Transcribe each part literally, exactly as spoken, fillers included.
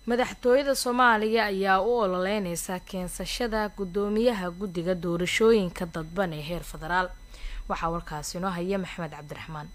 madaxtooyada Soomaaliya ayaa u ololeynaysa keensashada gudoomiyaha guddiga doorashooyinka dadban ee heer federaal. Waxa warkaasi noo haya Maxamed Cabdiraxmaan.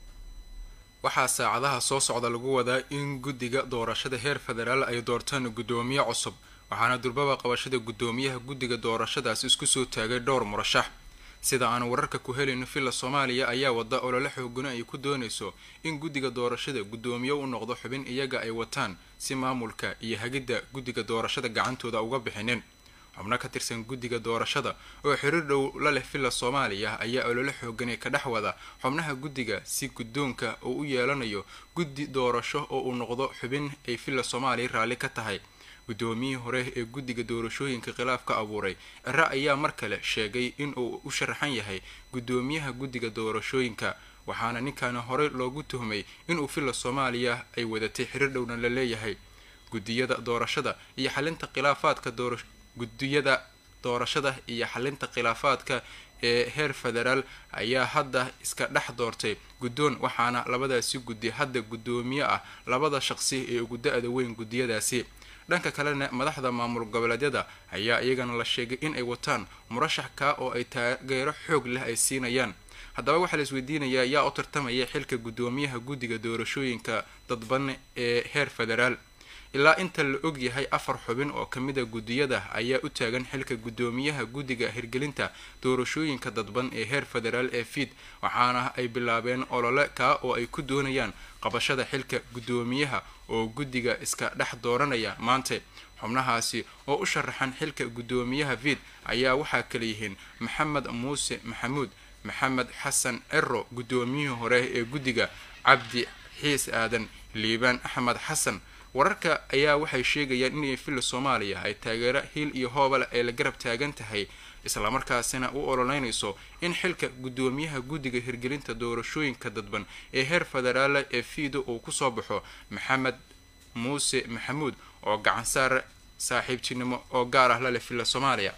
waxaa saacadaha soo socda lagu wadaa in guddiga doorashada heer federaal ay doortaan gudoomiye cusub, waxaana durbaba qabashada gudoomiyaha guddiga doorashadaas isku soo taagay dhowr murashax. sida aan wararka ku helin filla Soomaaliya ayaa wada olole xooggan ay ku doonayso in guddiga doorashada gudoomiye u noqdo xubin iyaga ay wataan si maamulka iyo hagida guddiga doorashada gacantooda uga bixineen. xubno ka tirsan guddiga doorashada oo xiriir dhow la leh filla Soomaaliya ayaa olole xooggan ka dhex wada xubnaha guddiga si guddoonka uu u yeelanayo guddi doorasho oo uu noqdo xubin ay filla Soomaaliya raali ka tahay. gudoomiyihii hore ee guddiga doorashooyinka khilaaf ka abuuray Ra ayaa mar kale sheegay in uu u sharaxan yahay gudoomiyaha guddiga doorashooyinka, waxaana ninkan hore loogu tuhmay in uu filla Soomaaliya ay wadatay xiriir dhowna la leeyahay. guddiyada doorashada iyo xalinta khilaafaadka doorasho guddiyada doorashada iyo xalinta khilaafaadka ee heer federaal ayaa hadda iska dhex doortay guddoon, waxaana labadaasi guddi hadda gudoomiye ah labada shaqsi ee ugu da'da weyn guddiyadaasi. dhanka kalena madaxda maamul goboleedyada ayaa iyagana la sheegay in ay wataan murashax ka oo ay taageero xoog leh ay siinayaan. haddaba waxaa la isweydiinayaa yaa u tartamaya xilka gudoomiyaha guddiga doorashooyinka dadban ee heer federaal. ilaa inta la og yahay afar xubin oo kamida guddiyada ayaa u taagan xilka gudoomiyaha guddiga hirgelinta doorashooyinka dadban ee heer federaal ee fiid, waxaana ay bilaabeen olole ka oo ay ku doonayaan qabashada xilka gudoomiyaha oo guddiga iska dhex dooranaya maanta. xubnahaasi oo u sharaxan xilka gudoomiyaha fiid ayaa waxaa kala yihiin maxamed muuse maxamuud, maxamed xasan ciro gudoomiyihii hore ee guddiga, cabdi xiis aadan, liibaan axmed xasan. wararka ayaa waxay sheegayaan in filla Soomaaliya ay taageero hiil iyo hoobal ay la garab taagan tahay, isla markaasina u ololeynayso in xilka gudoomiyaha guddiga hirgelinta doorashooyinka dadban ee heer federaal ee fiido uu ku soo baxo maxamed muuse maxamuud oo gacan saar saaxiibtinimo oo gaar ah la leh filla Soomaaliya.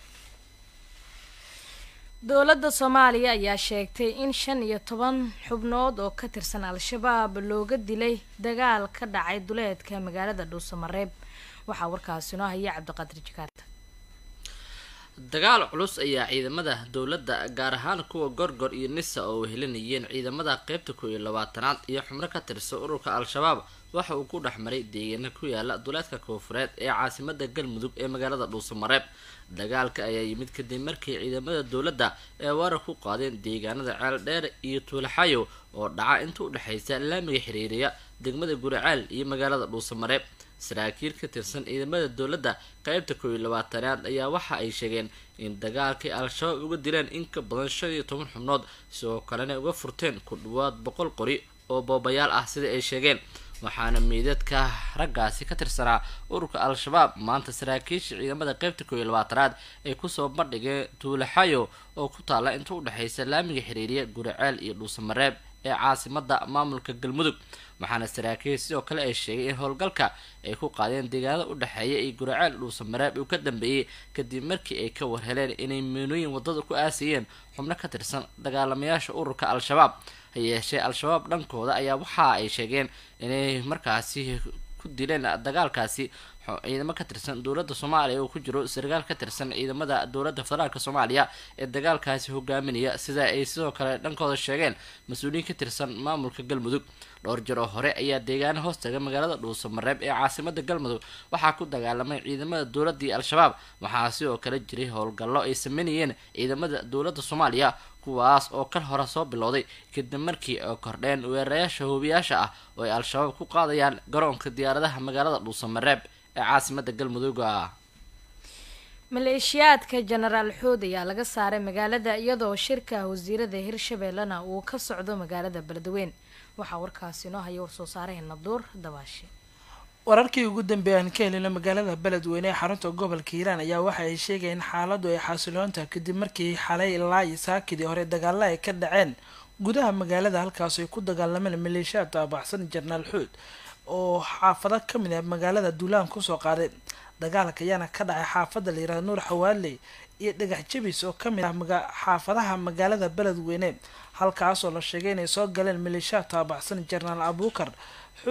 dowladda Soomaaliya ayaa sheegtay in shan iyo toban xubnood oo ka tirsan Al-Shabaab looga dilay dagaal ka dhacay duleedka magaalada Dhuusamareeb. waxa warkaasi noo haya Cabdiqaadir Jakaarta. dagaal culus ayaa ciidamada dowladda gaar ahaan kuwa Gorgor iyo Nisa oo helinayeen ciidamada qaybta koob iyo labaatanaad iyo xubno ka tirsan ururka Al-Shabaab waxa uu ku dhaxmaray deegaano ku yaala duleedka Koonfureed ee caasimadda Galmudug ee magaalada Dhuusamareeb. dagaalka ayaa yimid kadib markii ciidamada dowladda ee warar ku qaadeen deegaanada Ceel Dheer iyo Tuulaxayo oo dhaca inta u dhaxaysa laamiga xiriiriya degmada Guriceel iyo magaalada Dhuusamareeb. saraakiil ka tirsan ciidamada dowladda qaybta koob iyo labaatanaad ayaa waxa ay sheegeen in dagaalkii Al-Shabaab uga dileen in ka badan shan iyo toban xubnood, sidoo kalena uga furteen ku dhawaad boqol qori oo boobayaal ah sida ay sheegeen. waxaana meedadka raggaasi ka tirsanaa ururka Al-Shabaab maanta saraakiisha ciidamada qaybta koob iyo labaatanaad ay kusoo bandhigeen Tuulaxayo oo ku taala inta u dhaxaysa laamiga xiriiriya Guriceel iyo Dhuusamareeb ee caasimadda maamulka Galmudug. waxaana saraakiil sidoo kale ay sheegay in howlgalka ay ku qaadeen deegaanada u dhaxeeya ee Guriceel Dhuusamareeb uu ka dambeeyay kadib markii ay ka warheleen inay meenooyin wadada ku aasayeen xubno ka tirsan dagaalamayaasha ururka Al-Shabaab. hayeeshee Al-Shabaab dhankooda ayaa waxa ay sheegeen inay markaasi ku dileen dagaalkaasi ciidamo ka tirsan dowladda Soomaaliya oo ku jiro sargaal ka tirsan ciidamada dowladda federaalka Soomaaliya ee dagaalkaasi hogaaminaya, sida ay sidoo kale dhankooda sheegeen mas'uuliyiin ka tirsan maamulka Galmudug. dhowr jeer oo hore ayaa deegaano hoostaga magaalada Dhuusamareeb ee caasimadda Galmudug waxaa ku dagaalamay ciidamada dowladda iyo Al-Shabaab, waxaa sidoo kale jiray howlgallo ay sameynayeen ciidamada dowladda Soomaaliya kuwaas oo kal hore soo bilowday kadib markii ay kordheen weerarayaasha hubiyaasha ah oo ay Al-Shabaab ku qaadayaan garoonka diyaaradaha magaalada Dhuusamareeb ee caasimadda Galmudug. maleeshiyaadka Generaal Xood ayaa laga saaray magaalada iyadoo shirka wasiirada Hirshabeellana uu ka socdo magaalada Beledweyne. waxa warkaasi noo haya soo saaray Nabdoor Dabaashi. wararkii ugu dambeeyay ka helay magaalada Beledweyne ee xarunta gobolka Hiiraan ayaa waxa ay sheegeen xaaladdu ay xasiloonta kadib markii xalay ilaa isaakidii hore dagaalo ay ka dhaceen gudaha magaalada, halkaas ay ku dagaalameen maleeshiyaad taabacsan Generaal Xood oo xaafado ka mid ah magaalada Duulaan ku soo qaaday. dagaalka ayaana ka dhacay xaafada la yiraahdo Nuur Xawaale iyo dhagax jabis oo ka mid ah xaafadaha magaalada Beledweyne, halkaas oo la sheegay inay soo galeen maleeshiyaad taabacsan Generaal Abuukar Xood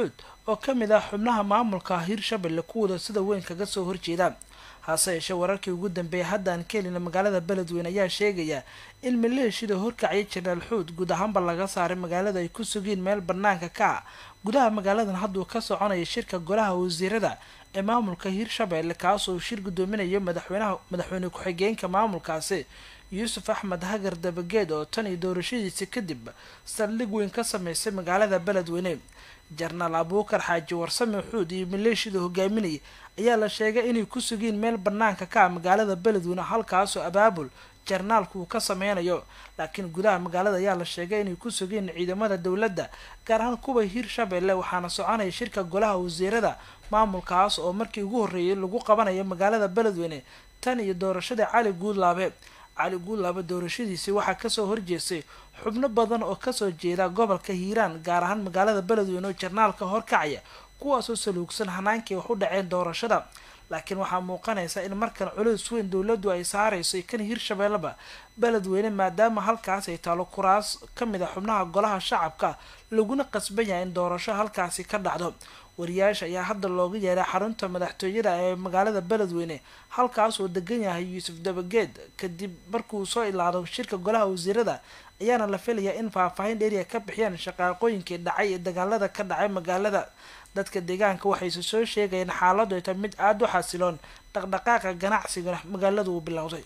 oo ka mid ah xubnaha maamulka hirshabelle kuwada sida weyn kaga soo horjeeda. hase yeeshee wararkii ugu dambeeyay haddaan ka helina magaalada beledweyne ayaa sheegaya in maleeshiyada horkaciyay jenaraal xuud guud ahaanba laga saaray magaalada ay ku sugeen meel banaanka ka ah gudaha magaaladan hadduu ka soconaya shirka golaha wasiirada ee maamulka hirshabelle kaasoo shir gudoominayo madaxweynaha madaxweyne ku-xigeenka maamulkaasi yuusuf axmed hagar dabageed oo tan iyo doorashadiisa kadib saldhig weyn ka sameysay magaalada beledweyne. jenaraal abuukar xaaji warsame xuud iyo maleeshiyada hogaaminaya ayaa la sheegay inay ku sugeen meel banaanka ka ah magaalada beledweyne halkaasoo abaabul jarnaalku uu ka sameynayo, laakiin gudaha magaalada ayaa la sheegay inay ku sugeen ciidamada dowladda gaar ahaan kuwa hirshabelle waxaana soconaya shirka golaha wasiirada maamulkaas oo markii ugu horreeyay lagu qabanayo magaalada beledweyne tan iyo doorashada cali guudlaabe. cali guudlaabe doorashadiisii waxaa kasoo horjeestay xubno badan oo kasoo jeeda gobolka hiiraan gaar ahaan magaalada beledweyne oo jarnaalka horkacaya kuwaasoo saluugsan hanaankii wax u dhaceen doorashada, laakiin waxaa muuqanaysa in markan culays weyn dowladdu ay saareyso kan hirshabelleba beledweyne maadaama halkaas ay taalo kuraas ka mid a xubnaha golaha shacabka laguna qasban yahay in doorasho halkaasi ka dhacdo. wariyaasha ayaa hadda looga yeeray xarunta madaxtooyada ee magaalada beledweyne halkaas oo degan yahay yuusuf dabageed kadib markuu soo ilaado shirka golaha wasiirada ayaana la filayaa in faahfaahin dheeriya ka bixiyaan shaqaaqooyinkii dhacay ee dagaalada ka dhacay magaalada. dadka deegaanka waxayse soo sheegayeen xaaladu ay tahay mid aada u xasiloon dhaqdhaqaaqa ganacsiga magaalada uu bilowday.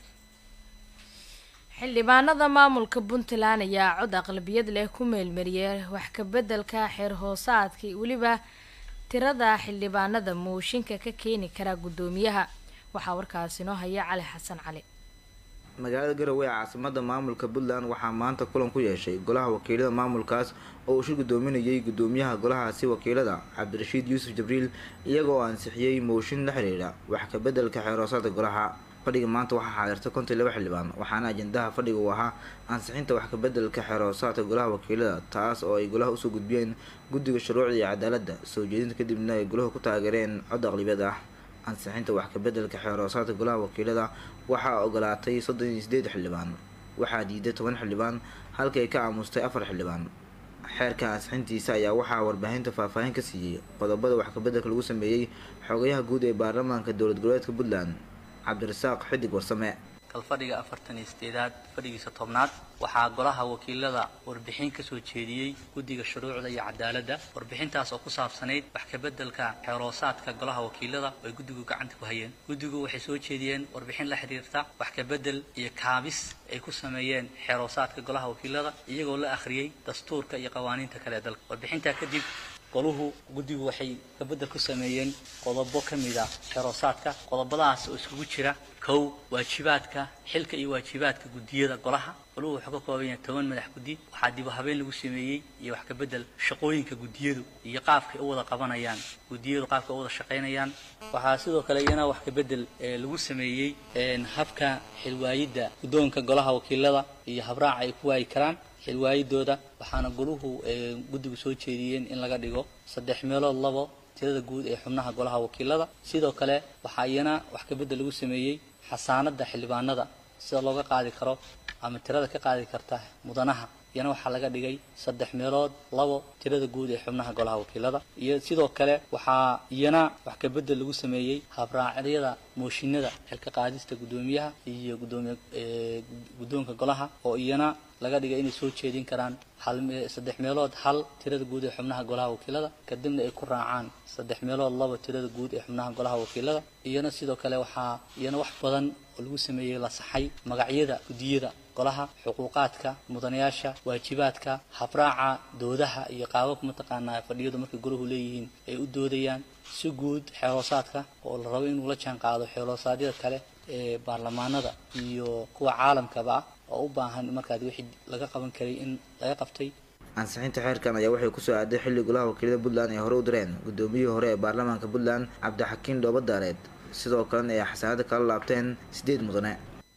xildhibaanada maamulka puntland ayaa cod aqlabiyad leh ku meelmariyay wax ka bedelka xeer hoosaadkii weliba tirada xildhibaanada mooshinka ka keeni kara gudoomiyaha. waxaa warkaasi noo haya cali xasan cali. magaalada garowe ee caasimada maamulka puntland waxaa maanta kulan ku yeeshay golaha wakiilada maamulkaas oo uu shir gudoominayay gudoomiyaha golahaasi wakiilada cabdirashiid yuusuf jibriil iyagoo ansixiyey mooshin la xiriira wax ka bedelka xeeroosaadka golaha. fadhiga maanta waxaa xaadirtay konton iyo laba xildhibaan waxaana ajendaha fadhiga uu ahaa ansixinta wax ka bedelka xeeroosaadka golaha wakiilada taas oo ay golaha usoo gudbiyeen guddiga shuruucda iyo cadaaladda soo jeedinta kadibna ay golaha ku taageereen cod aqlabiyad ah. ansixinta wax ka bedelka xeeroosaadka golaha wakiilada waxaa ogolaatay soddon iyo sideed xildhibaan, waxaa diiday toban xildhibaan halka ay ka aamustay afar xildhibaan. xeerka ansixintiisa ayaa waxaa warbaahinta faahfaahin ka siiyey qodobada wax ka bedelka lagu sameeyey xogayaha guud ee baarlamaanka dowlad goboleedka puntland cabdirasaaq xidig warsame. kalfadhiga afartan iyo sideedaad fadhigiisa tobnaad waxaa golaha wakiilada warbixin kasoo jeediyey guddiga shuruucda iyo cadaaladda. warbixintaas oo ku saabsanayd wax ka bedelka xeeroosaadka golaha wakiilada oo ay guddigu gacanta ku hayeen. guddigu waxay soo jeediyeen warbixin la xiriirta wax ka bedel iyo kaabis ay ku sameeyeen xeeroosaadka golaha wakiilada iyagoo la akhriyey dastuurka iyo qawaaniinta kale ee dalka. warbixintaa kadib goluhu guddigu waxay ka bedel ku sameeyeen qodobo ka mid ah xeeroosaadka. qodobadaas oo iskugu jira kow waajibaadka xilka iyo waajibaadka guddiyada golaha. goluhu wuxuu ka kooban yahay toban madax guddi. waxaa dib u habeen lagu sameeyey iyo wax ka bedel shaqooyinka guddiyadu iyo qaabkay u wada qabanayaan guddiyadu qaabka u wada shaqaynayaan. waxaa sidoo kale iyana wax ka bedel lagu sameeyey habka xilwaayidda guddoonka golaha wakiilada iyo habraaca ay ku waayi karaan xilwaayidooda. waxaana goluhu guddigu soo jeediyeen in laga dhigo saddex meelood labo tirada guud ee xubnaha golaha wakiilada. sidoo kale waxaa iyana wax ka bedel lagu sameeyey xasaanada xildhibaanada sida looga qaadi karo ama tirada ka qaadi karta mudanaha iyana waxaa laga dhigay saddex meelood labo tirada guud ee xubnaha golaha wakiilada. iyo sidoo kale waxaa iyana wax ka bedel lagu sameeyey habraacyada mooshinada xilka qaadista gudoomiyaha iyo gudoomiye guddoonka golaha oo iyana laga dhigay inay soo jeedin karaan hal saddex meelood hal tirada guud ee xubnaha golaha wakiilada kadibna ay ku raacaan saddex meelood laba tirada guud ee xubnaha golaha wakiilada. iyana sidoo kale waxaa iyana wax badan oo lagu sameeyey la saxay magacyada guddiyada golaha, xuquuqaadka mudanayaasha, waajibaadka, habraaca doodaha iyo qaababka mataqaanaa fadhiyadu markay goluhu leeyihiin ay u doodayaan. si guud xeeroosaadka oo la rabo inuu la jaan qaado xeeroosaadada kale ee baarlamaanada iyo kuwa caalamkaba ah oo u baahan markaad wixii laga qaban karay in laga qabtay. ansixinta xeerkan ayaa waxay kusoo aaday xilli golaha wakiilada puntland ay hore u direen gudoomiyihii hore ee baarlamaanka puntland cabdixakiin dhoobadaareed sidoo kalena ay xasaanada kala laabteen sideed mudane.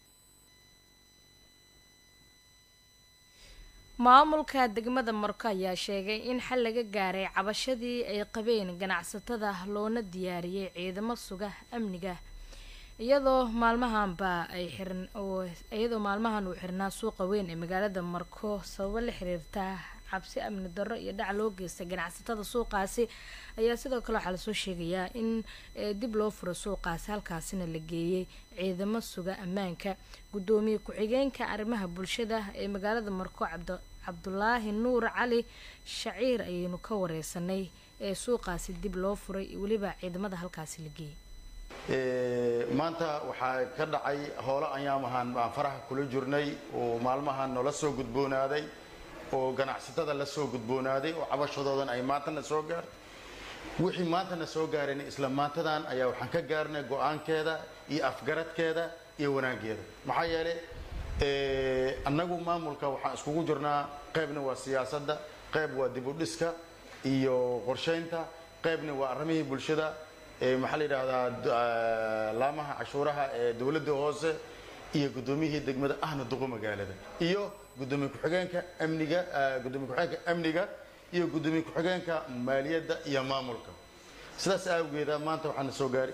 maamulka degmada marko ayaa sheegay in xal laga gaaray cabashadii ay qabeen ganacsatada loona diyaariyey ciidamo suga amniga iyadoo maalmahanba ay xiran oo iyadoo maalmahan uu xirnaa suuqa weyn ee magaalada marko sababo la xiriirta cabsi amni darro iyo dhac loo geystay ganacsatada suuqaasi ayaa sidoo kale waxaa lasoo sheegayaa in dib loo furo suuqaasi halkaasina la geeyey ciidamo suga ammaanka. Gudoomiye ku-xigeenka arrimaha bulshada ee magaalada Marko cabdi cabdulaahi nuur cali shaciir ayaynu ka wareysanay ee suuqaasi dib loo furay weliba ciidamada halkaasi la geeyey. maanta waxaa ka dhacay howlo ayaamahan baan faraha kula jirnay oo maalmahan noola soo gudboonaaday oo ganacsatada la soo gudboonaaday oo cabashadoodan ay maantana soo gaar wixii maantana soo gaareen isla maantadan ayaa waxaan ka gaarnay go'aankeeda iyo afgaradkeeda iyo wanaageeda. maxaa yeelay annagu maamulka waxaan iskugu jirnaa qaybna waa siyaasadda, qayb waa dib u dhiska iyo qorsheynta, qaybna waa arrimihii bulshada maxaa la yiraahdaa laamaha cashuuraha ee dawladda hoose iyo gudoomiyihii degmada ahna duqo magaalada iyo gudoomiye ku-xigeenka amniga gudoomiye ku-xigeenka amniga iyo gudoomiye ku-xigeenka maaliyadda iyo maamulka. sidaas awgeeda maanta waxaan soo gaari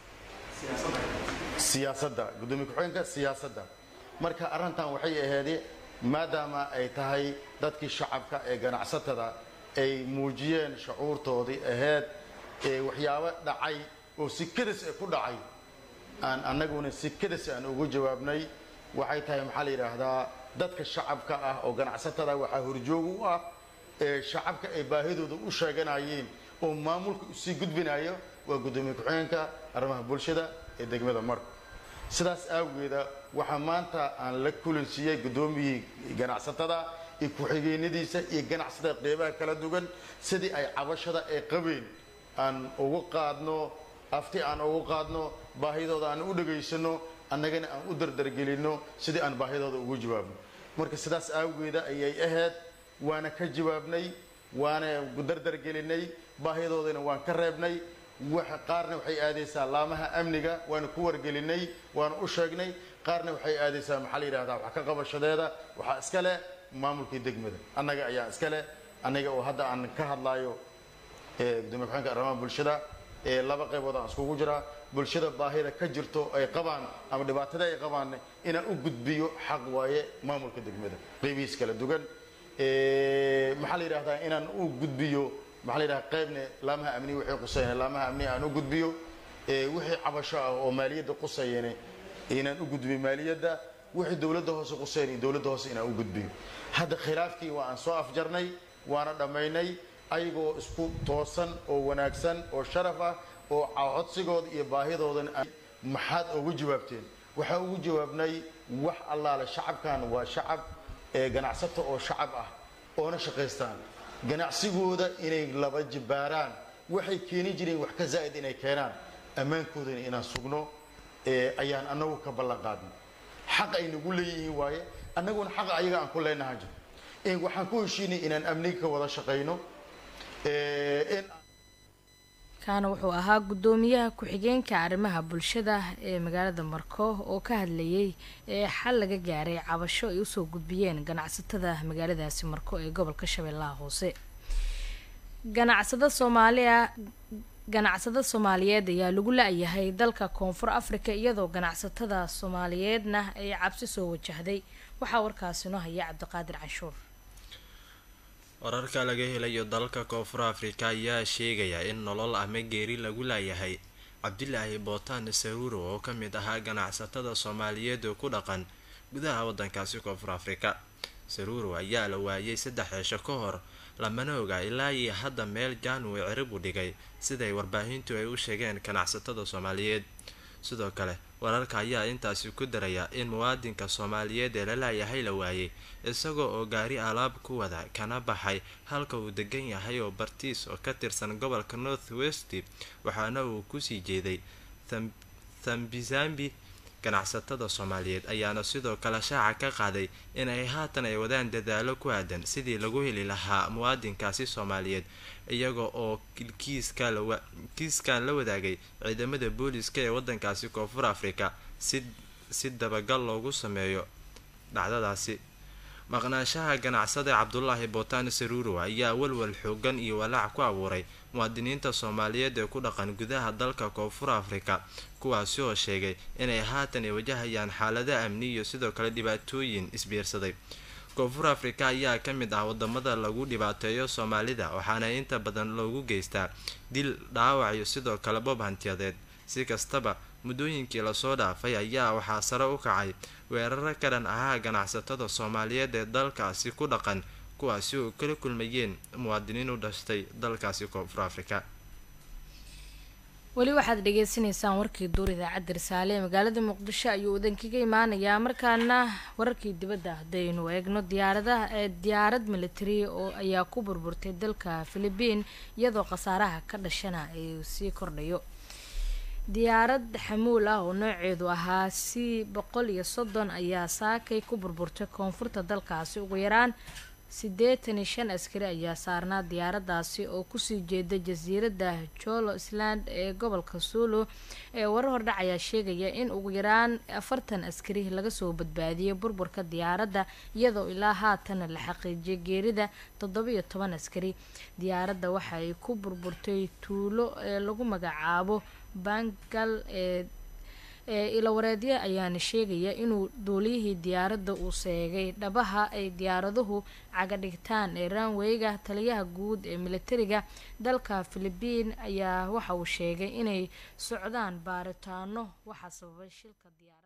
siyaasadda gudoomiye ku-xigeenka siyaasadda. marka arrintan waxay ahayd maadaama ay tahay dadkii shacabka ee ganacsatada ay muujiyeen shucuurtoodii ahayd waxyaabo dhacay oo si kadis ku dhacay aan annaguna si kadis aan ugu jawaabnay. waxay tahay maxaa la yiraahdaa dadka shacabka ah oo ganacsatada waxa horjoog u ah ee shacabka ay baahidooda u sheeganayeen oo maamulka u sii gudbinayo waa gudoomiye ku-xigeenka arrimaha bulshada ee degmada Marko. sidaas awgeeda waxa maanta aan la kulansiiyay gudoomiye ganacsatada iyo ku-xigeenadiisa iyo ganacsatada qeybaha kala duwan sidii ay cabashada ay qabeen aan ugu qaadno afti aan ugu qaadno baahidooda aan u dhageysano annagana aan u dardargelino sidii aan baahidooda ugu jawaabno. marka sidaas awgeeda ayay ahayd waana ka jawaabnay waana dardargelinay baahidoodana waan ka reebnay. waxa qaarna waxay aadaysaa laamaha amniga waana ku wargelinay waana u sheegnay qaarna waxay aadaysaa maxaa la yiraahdaa wax ka qabashadeeda waxa iska leh maamulka degmada annaga ayaa iska leh aniga oo hadda aan ka hadlayo ee gudoomiye ku-xigeenka arrimaha bulshada ee laba qaybood aan iskugu jira bulshada baahida ka jirto ay qabaan ama dhibaatada ay qabaan inaan u gudbiyo xaq waaye maamulka degmada qaybihiis kala duwan ee maxaa la yiraahdaa inaan u gudbiyo maxaa la yiraahdaa qaybna laamaha amniga waxay qusayeen laamaha amniga aan u gudbiyo ee wixii cabasho ah oo maaliyadda qusayeen inaan u gudbiyo maaliyadda wixii dawladda hoose qusayeen dawladda hoose inaan u gudbiyo. hadda khilaafkii waa aan soo afjarnay waana dhamaynay ayagoo isku toosan oo wanaagsan oo sharaf ah oo codsigooda iyo baahidoodan maxaad ugu jawaabteen. waxa ugu jawaabnay wax allaale shacabkan waa shacab ee ganacsato oo shacab ah oo na shaqeystaan ganacsigooda inay laba jibaaraan waxay keeni jireen wax ka zaa'id inay keenaan ammaankoodana inaan sugno ee ayaan anagu ka ballan qaadnay. xaq ay nagu leeyihiin waaye annaguna xaq ayaga aan ku leenahay jir in waxaan ku heshiinay inaan amniga ka wada shaqeyno. kaana wuxuu ahaa gudoomiyaha ku-xigeenka arrimaha bulshada ee magaalada Marko oo ka hadlayay ee xal laga gaaray cabasho ay usoo gudbiyeen ganacsatada magaaladaasi Marko ee gobolka Shabeellaha Hoose. ganacsada Soomaaliya ganacsada Soomaaliyeed ayaa lagu laayahay dalka Koonfur Afrika iyadoo ganacsatada Soomaaliyeedna ay cabsi soo wajahday. waxaa warkaasi noo haya Cabdiqaadir Canshuur. wararka laga helayo dalka Koonfur Afrika ayaa sheegaya in nolol ama geeri lagu laayahay Cabdilaahi Bootaan Saruuro oo ka mid ahaa ganacsatada Soomaaliyeed oo ku dhaqan gudaha wadankaasi Koonfur Afrika. Saruuro ayaa la waayay saddex cisho ka hor lamana oga ilaa iyo hadda meel January cirib u dhigay siday warbaahintu ay u sheegeen ganacsatada Soomaaliyeed. sidoo kale wararka ayaa intaasi ku daraya in muwaadinka Soomaaliyeed ee la laayahay la waayay isagoo oo gaari alaab ku wada kana baxay halka uu degan yahay oo Bartiis oo ka tirsan gobolka North West waxaana uu ku sii jeeday Thambizambi. ganacsatada Soomaaliyeed ayaana sidoo kale shaaca ka qaaday in ay haatan ay wadaan dadaalo ku aadan sidii lagu heli lahaa muwaadinkaasi Soomaaliyeed iyaga oo kiiska la kiiskan la wadaagay ciidamada booliska ee wadankaasi Koonfur Afrika si si dabagal loogu sameeyo dhacdadaasi. maqnaanshaha ganacsade Cabdulaahi Bootaan Saruuro ayaa walwal xoogan iyo walaac ku abuuray muwaadiniinta Soomaaliyeed ee ku dhaqan gudaha dalka Koonfur Afrika kuwaasi oo sheegay inay haatan ay wajahayaan xaalado amni iyo sidoo kale dhibaatooyin isbiirsaday. koonfur afrika ayaa ka mid ah wadamada lagu dhibaateeyo soomaalida waxaana inta badan loogu geystaa dil dhaawac iyo sidoo kale boob hantiyadeed. si kastaba muddooyinkii lasoo dhaafay ayaa waxaa sare u kacay weeraro ka dhan ahaa ganacsatada soomaaliyeed ee dalkaasi ku dhaqan kuwaasi oo kala kulmayeen muwaadiniin u dhashtay dalkaasi koonfur afrika. weli waxaad dhageysaneysaan warkii duur idaacadda risaale ee magaalada muqdisho ayuu idankaga imaanayaa. markaana wararkii dibadda haddaynu eegno diyaaradaha ee diyaarad military oo ayaa ku burburtay dalka Philippines iyadoo khasaaraha ka dhashana ay sii kordhayo. diyaarad xamuul ah oo nooceedu ahaa c boqol iyo soddon ayaa saakay ku burburtay koonfurta dalkaasi. ugu yaraan siddeetan iyo shan askari ayaa saarnaa diyaaradaasi oo kusii jeeda jasiiradda Jolo Island ee gobolka Sulu. ee warar hordhac ayaa sheegaya in ugu yaraan afartan askari laga soo badbaadiyay burburka diyaaradda iyadoo ilaa haatan la xaqiijiyay geerida toddoba iyo toban askari. diyaaradda waxa ay ku burburtay tuulo ee lagu magacaabo Bangal ee ee ilawareedyo ayaana sheegaya inuu duuliyihii diyaaradda uu seegay dhabaha ay diyaaraduhu caga dhigtaan ee runwayga. taliyaha guud ee militariga dalka Philippines ayaa waxa uu sheegay inay socdaan baaritaano waxa sababay shilka diyaarada.